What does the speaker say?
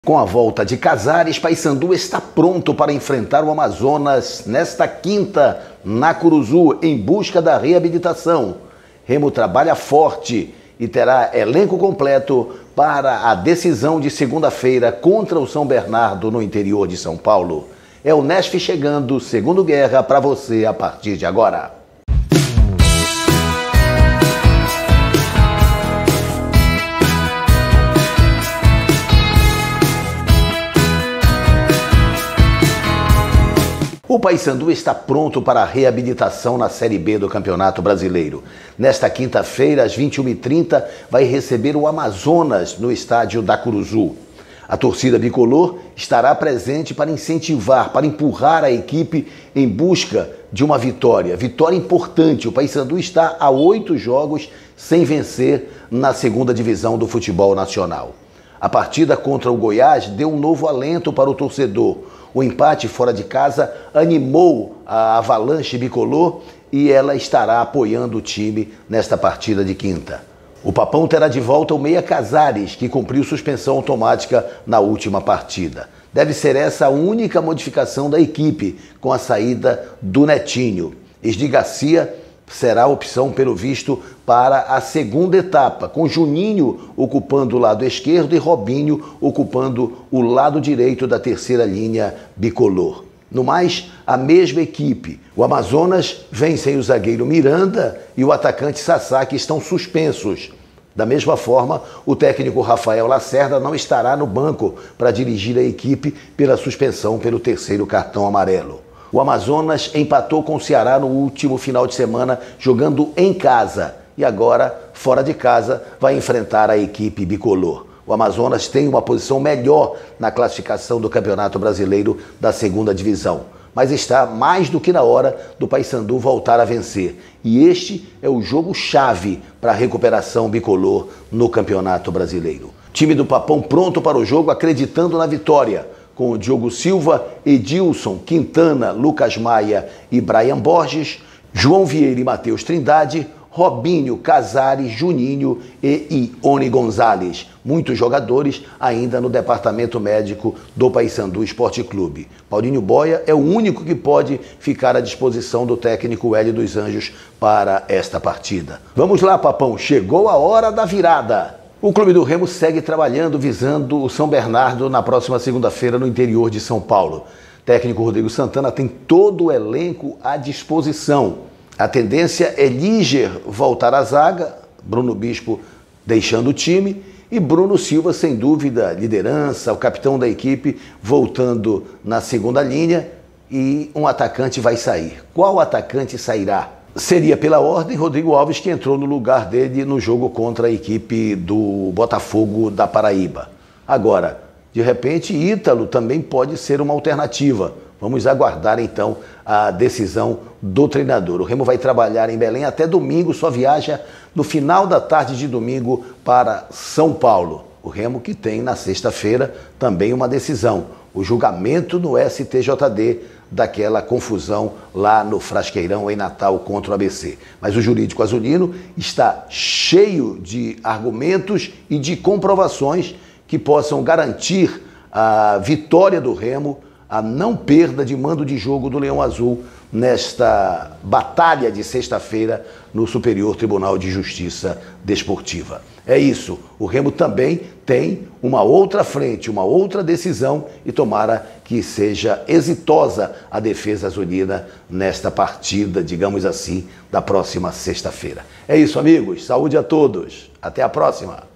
Com a volta de Casares, Paysandu está pronto para enfrentar o Amazonas nesta quinta, na Curuzu, em busca da reabilitação. Remo trabalha forte e terá elenco completo para a decisão de segunda-feira contra o São Bernardo, no interior de São Paulo. É o Nesf chegando, segundo Guerra, para você a partir de agora. O Paysandu está pronto para a reabilitação na Série B do Campeonato Brasileiro. Nesta quinta-feira, às 21h30, vai receber o Amazonas no estádio da Curuzu. A torcida bicolor estará presente para incentivar, para empurrar a equipe em busca de uma vitória. Vitória importante. O Paysandu está a 8 jogos sem vencer na segunda divisão do futebol nacional. A partida contra o Goiás deu um novo alento para o torcedor. O empate fora de casa animou a Avalanche bicolor e ela estará apoiando o time nesta partida de quinta. O Papão terá de volta o meia Casares, que cumpriu suspensão automática na última partida. Deve ser essa a única modificação da equipe, com a saída do Netinho. Esdi Garcia será a opção, pelo visto, para a segunda etapa, com Juninho ocupando o lado esquerdo e Robinho ocupando o lado direito da terceira linha bicolor. No mais, a mesma equipe. O Amazonas vem sem o zagueiro Miranda e o atacante Sassá, que estão suspensos. Da mesma forma, o técnico Rafael Lacerda não estará no banco para dirigir a equipe pela suspensão pelo terceiro cartão amarelo. O Amazonas empatou com o Ceará no último final de semana, jogando em casa. E agora, fora de casa, vai enfrentar a equipe bicolor. O Amazonas tem uma posição melhor na classificação do Campeonato Brasileiro da segunda divisão. Mas está mais do que na hora do Paysandu voltar a vencer. E este é o jogo-chave para a recuperação bicolor no Campeonato Brasileiro. Time do Papão pronto para o jogo, acreditando na vitória, com o Diogo Silva, Edilson, Quintana, Lucas Maia e Brian Borges, João Vieira e Matheus Trindade, Robinho, Casares, Juninho e Ione Gonzalez. Muitos jogadores ainda no departamento médico do Paysandu Esporte Clube. Paulinho Boia é o único que pode ficar à disposição do técnico Hélio dos Anjos para esta partida. Vamos lá, Papão, chegou a hora da virada. O Clube do Remo segue trabalhando visando o São Bernardo na próxima segunda-feira no interior de São Paulo. O técnico Rodrigo Santana tem todo o elenco à disposição. A tendência é Líger voltar à zaga, Bruno Bispo deixando o time e Bruno Silva, sem dúvida, liderança, o capitão da equipe, voltando na segunda linha e um atacante vai sair. Qual atacante sairá? Seria, pela ordem, Rodrigo Alves, que entrou no lugar dele no jogo contra a equipe do Botafogo da Paraíba. Agora, de repente, Ítalo também pode ser uma alternativa. Vamos aguardar, então, a decisão do treinador. O Remo vai trabalhar em Belém até domingo, só viaja no final da tarde de domingo para São Paulo. O Remo que tem, na sexta-feira, também uma decisão. O julgamento no STJD daquela confusão lá no Frasqueirão, em Natal, contra o ABC. Mas o jurídico azulino está cheio de argumentos e de comprovações que possam garantir a vitória do Remo, a não perda de mando de jogo do Leão Azul nesta batalha de sexta-feira no Superior Tribunal de Justiça Desportiva. É isso, o Remo também tem uma outra frente, uma outra decisão e tomara que seja exitosa a defesa azulina nesta partida, digamos assim, da próxima sexta-feira. É isso, amigos, saúde a todos, até a próxima!